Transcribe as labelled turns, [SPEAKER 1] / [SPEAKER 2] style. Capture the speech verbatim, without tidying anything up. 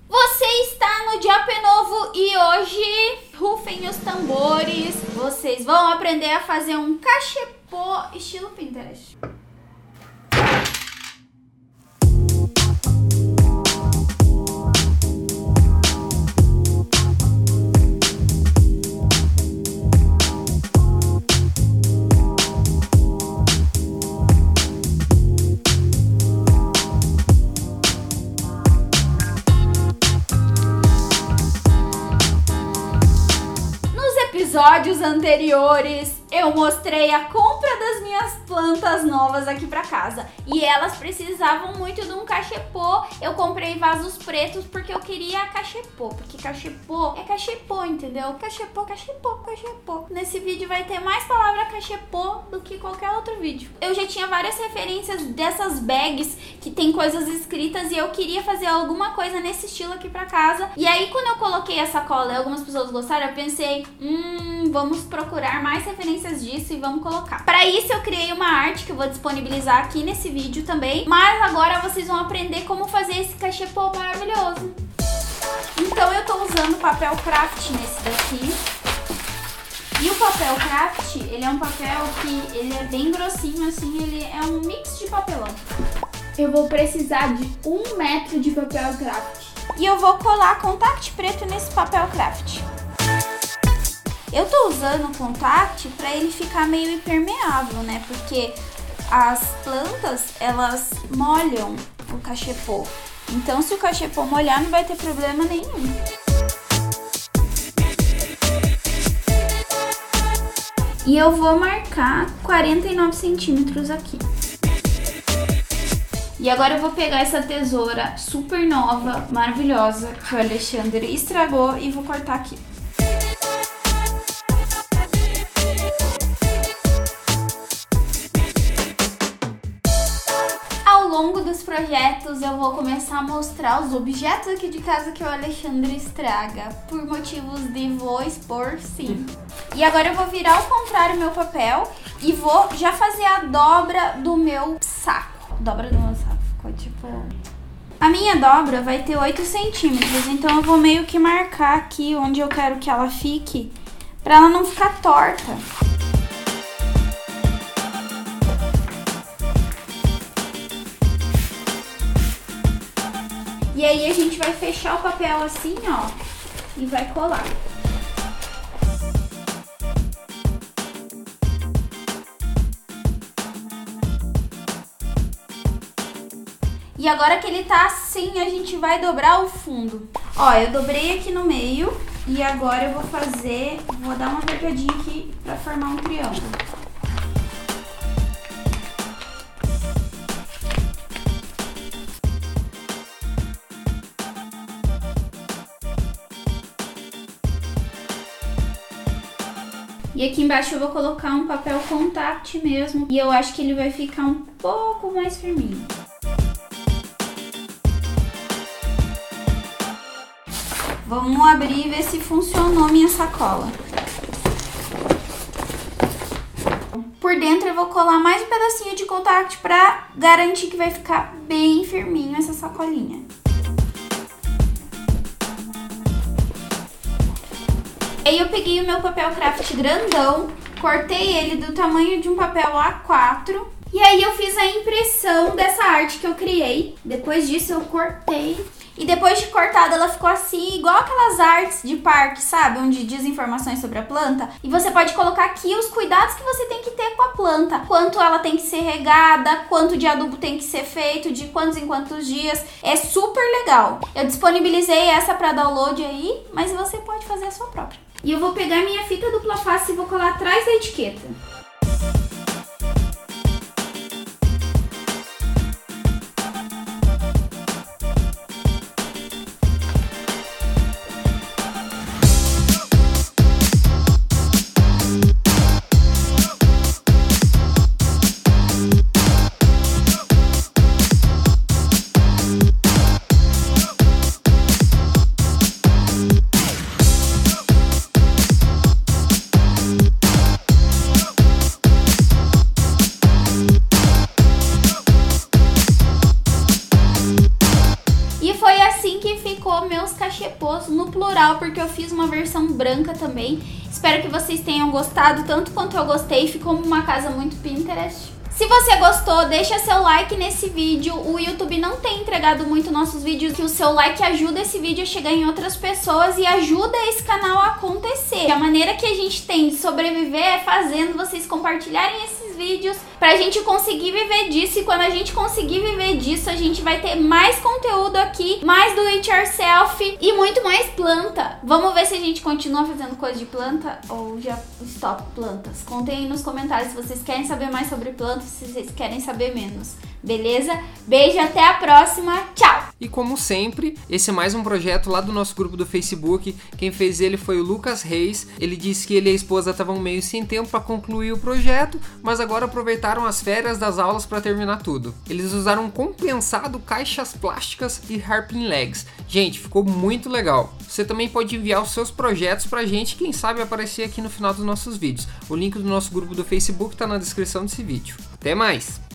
[SPEAKER 1] Você está no Diapê Novo e hoje, rufem os tambores, vocês vão aprender a fazer um cachepô estilo Pinterest. Episódios anteriores eu mostrei a compra das minhas plantas novas aqui pra casa e elas precisavam muito de um cachepô. Eu comprei vasos pretos porque eu queria cachepô, porque cachepô é cachepô, entendeu? Cachepô, cachepô, cachepô. Nesse vídeo vai ter mais palavra cachepô do que qualquer outro vídeo. Eu já tinha várias referências dessas bags que tem coisas escritas e eu queria fazer alguma coisa nesse estilo aqui pra casa. E aí quando eu coloquei a sacola e algumas pessoas gostaram, eu pensei, hum, vamos procurar mais referências disso e vamos colocar. Para isso eu criei uma arte que eu vou disponibilizar aqui nesse vídeo também, mas agora vocês vão aprender como fazer esse cachepô maravilhoso. Então eu tô usando papel craft nesse daqui. E o papel craft, ele é um papel que ele é bem grossinho assim, ele é um mix de papelão. Eu vou precisar de um metro de papel craft. E eu vou colar contact preto nesse papel craft. Eu tô usando o contact para ele ficar meio impermeável, né? Porque as plantas, elas molham o cachepô. Então, se o cachepô molhar, não vai ter problema nenhum. E eu vou marcar quarenta e nove centímetros aqui. E agora eu vou pegar essa tesoura super nova, maravilhosa, que o Alexandre estragou e vou cortar aqui. Ao longo dos projetos eu vou começar a mostrar os objetos aqui de casa que o Alexandre estraga, por motivos de vou expor sim. E agora eu vou virar ao contrário meu papel e vou já fazer a dobra do meu saco. Dobra do meu saco, ficou tipo... A minha dobra vai ter oito centímetros, então eu vou meio que marcar aqui onde eu quero que ela fique, pra ela não ficar torta. E aí a gente vai fechar o papel assim, ó, e vai colar. E agora que ele tá assim, a gente vai dobrar o fundo. Ó, eu dobrei aqui no meio e agora eu vou fazer, vou dar uma apertadinha aqui pra formar um triângulo. E aqui embaixo eu vou colocar um papel contact mesmo. E eu acho que ele vai ficar um pouco mais firminho. Vamos abrir e ver se funcionou minha sacola. Por dentro eu vou colar mais um pedacinho de contact pra garantir que vai ficar bem firminho essa sacolinha. Aí eu peguei o meu papel craft grandão, cortei ele do tamanho de um papel A quatro e aí eu fiz a impressão dessa arte que eu criei. Depois disso eu cortei e depois de cortada ela ficou assim, igual aquelas artes de parque, sabe? Onde diz informações sobre a planta. E você pode colocar aqui os cuidados que você tem que ter com a planta. Quanto ela tem que ser regada, quanto de adubo tem que ser feito, de quantos em quantos dias. É super legal. Eu disponibilizei essa para download aí, mas você pode fazer a sua própria. E eu vou pegar minha fita dupla face e vou colar atrás da etiqueta. os cachepôs no plural, porque eu fiz uma versão branca também. Espero que vocês tenham gostado, tanto quanto eu gostei. Ficou uma casa muito Pinterest. Se você gostou, deixa seu like nesse vídeo. O YouTube não tem entregado muito nossos vídeos, que o seu like ajuda esse vídeo a chegar em outras pessoas e ajuda esse canal a acontecer. A maneira que a gente tem de sobreviver é fazendo vocês compartilharem esses vídeos pra gente conseguir viver disso. E quando a gente conseguir viver disso, a gente vai ter mais conteúdo aqui, mais do it yourself e muito mais planta. Vamos ver se a gente continua fazendo coisa de planta ou já stop plantas. Contem aí nos comentários se vocês querem saber mais sobre plantas, se vocês querem saber menos. Beleza? Beijo, até a próxima. Tchau!
[SPEAKER 2] E como sempre, esse é mais um projeto lá do nosso grupo do Facebook. Quem fez ele foi o Lucas Reis. Ele disse que ele e a esposa estavam meio sem tempo para concluir o projeto, mas agora aproveitaram as férias das aulas para terminar tudo. Eles usaram um compensado, caixas plásticas e harping legs. Gente, ficou muito legal. Você também pode enviar os seus projetos pra gente, quem sabe aparecer aqui no final dos nossos vídeos. O link do nosso grupo do Facebook está na descrição desse vídeo. Até mais!